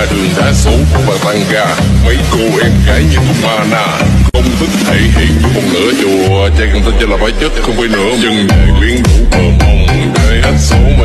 ra đường đá số và tăng ga. Mấy cô em gái như tụi mana, công thức thể hiện như một nửa chùa. Trai cần tin cho là phải chất không phải nửa. Chân dài quyến rũ bờ mông, đời hết số